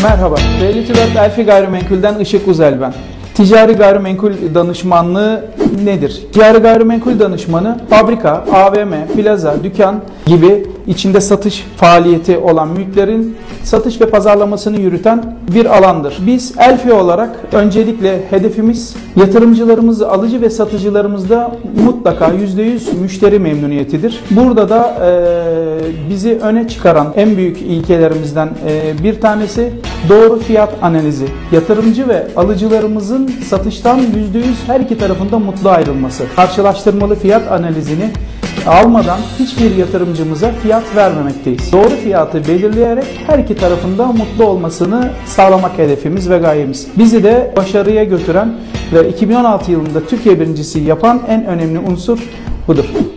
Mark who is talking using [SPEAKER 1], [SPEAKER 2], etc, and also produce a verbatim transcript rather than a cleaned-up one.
[SPEAKER 1] Merhaba, Reality World Elfi Gayrimenkul'den Işık Uzel ben. Ticari gayrimenkul danışmanlığı nedir? Ticari gayrimenkul danışmanı, fabrika, A V M, plaza, dükkan gibi içinde satış faaliyeti olan mülklerin satış ve pazarlamasını yürüten bir alandır. Biz Elfi olarak öncelikle hedefimiz yatırımcılarımız, alıcı ve satıcılarımızda mutlaka yüzde yüz müşteri memnuniyetidir. Burada da e, bizi öne çıkaran en büyük ilkelerimizden e, bir tanesi doğru fiyat analizi. Yatırımcı ve alıcılarımızın satıştan yüzde yüz her iki tarafında mutlu ayrılması. Karşılaştırmalı fiyat analizini almadan hiçbir yatırımcımıza fiyat vermemekteyiz. Doğru fiyatı belirleyerek her iki tarafında mutlu olmasını sağlamak hedefimiz ve gayemiz. Bizi de başarıya götüren ve iki bin on altı yılında Türkiye birincisi yapan en önemli unsur budur.